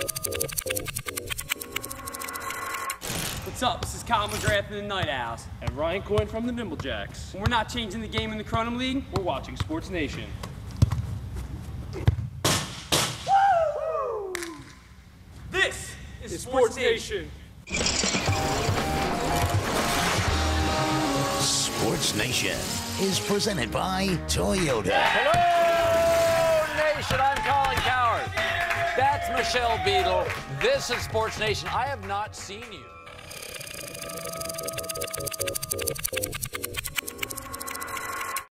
What's up? This is Kyle McGrath in the Night Owls. And Ryan Coyne from the Nimblejacks. When we're not changing the game in the Kronum League, We're watching SportsNation. this is SportsNation. SportsNation is presented by Toyota. Hello, Nation. I'm Colin Coward. That's Michelle Beadle. This is SportsNation. I have not seen you.